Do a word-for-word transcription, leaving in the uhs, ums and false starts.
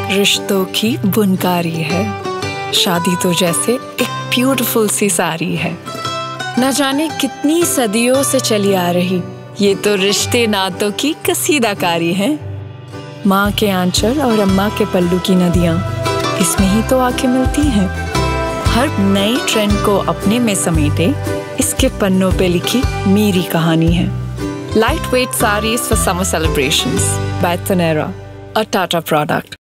रिश्तों की बुनकारी है, शादी तो जैसे एक ब्यूटीफुल सी साड़ी है। न जाने कितनी सदियों से चली आ रही ये तो रिश्ते नातों की कसीदाकारी है। माँ के आंचल और अम्मा के पल्लू की नदियाँ इसमें ही तो आके मिलती हैं। हर नए ट्रेंड को अपने में समेटे इसके पन्नों पे लिखी मेरी कहानी है। Lightweight sarees for summer celebrations by Taneira, a Tata product.